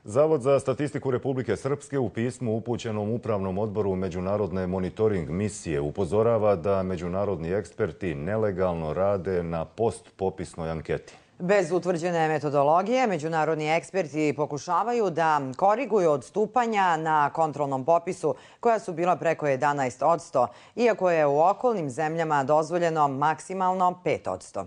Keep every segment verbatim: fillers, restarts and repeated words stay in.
Zavod za statistiku Republike Srpske u pismu upućenom Upravnom odboru Međunarodne monitoring misije upozorava da međunarodni eksperti nelegalno rade na postpopisnoj anketi. Bez utvrđene metodologije, međunarodni eksperti pokušavaju da koriguju odstupanja na kontrolnom popisu koja su bila preko jedanaest posto, iako je u okolnim zemljama dozvoljeno maksimalno pet posto.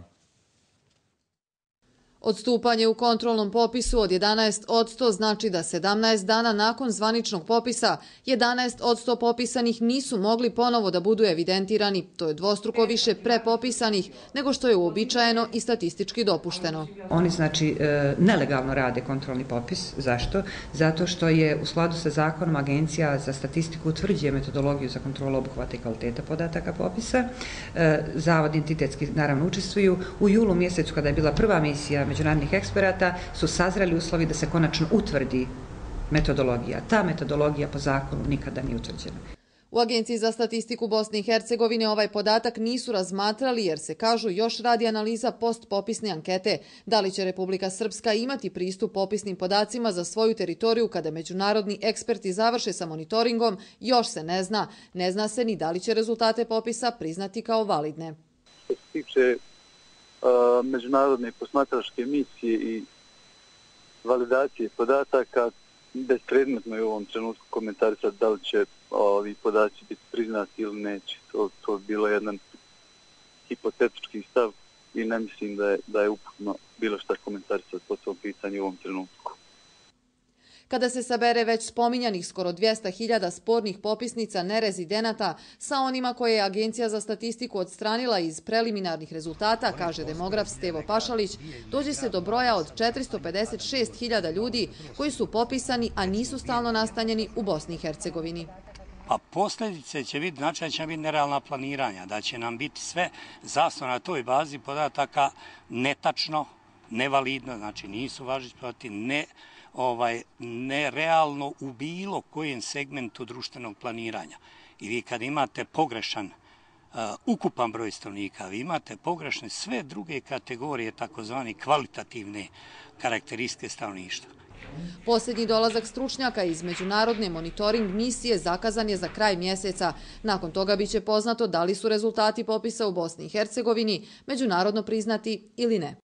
Odstupanje u kontrolnom popisu od jedanaest posto znači da sedamnaest dana nakon zvaničnog popisa jedanaest posto popisanih nisu mogli ponovo da budu evidentirani. To je dvostruko više prepopisanih nego što je uobičajeno i statistički dopušteno. Oni znači nelegalno rade kontrolni popis. Zašto? Zato što je u skladu sa zakonom Agencija za statistiku utvrđuje metodologiju za kontrolu obuhvata i kvaliteta podataka popisa. Zavod entitetski naravno učestvuju. U julu mjesecu kada je bila prva misija međunarodnih eksperata su sazreli uslovi da se konačno utvrdi metodologija. Ta metodologija po zakonu nikada nije utvrđena. U Agenciji za statistiku Bosne i Hercegovine ovaj podatak nisu razmatrali jer se, kažu, još radi analiza postpopisne ankete. Da li će Republika Srpska imati pristup popisnim podacima za svoju teritoriju kada međunarodni eksperti završe sa monitoringom, još se ne zna. Ne zna se ni da li će rezultate popisa priznati kao validne. Što se tiče međunarodne posmatračke misije i validacije podataka, bespredmetno je u ovom trenutku komentarisati da li će ovi podaci biti priznati ili neće. To, to je bilo jedan hipotetički stav i ne mislim da je, da je uputno bilo šta komentarisati po tom pitanju u ovom trenutku. Kada se sabere već spominjanih skoro dvjesto hiljada spornih popisnica nerezidenata sa onima koje je Agencija za statistiku odstranila iz preliminarnih rezultata, kaže demograf Stevo Pašalić, dođe se do broja od četiristo pedeset šest hiljada ljudi koji su popisani, a nisu stalno nastanjeni u Bosni i Hercegovini. A posljedice će biti, znači će biti nerealna planiranja, da će nam biti sve zasnovano na toj bazi podataka netačno, nevalidno, znači nisu važeći podaci, ne ovaj nerealno u bilo kojem segmentu društvenog planiranja. I vi kad imate pogrešan uh, ukupan broj stanovnika, vi imate pogrešne sve druge kategorije, takozvani kvalitativne karakteristike stanovništva. Posljednji dolazak stručnjaka iz međunarodne monitoring misije zakazan je za kraj mjeseca. Nakon toga biće poznato da li su rezultati popisa u Bosni i Hercegovini međunarodno priznati ili ne.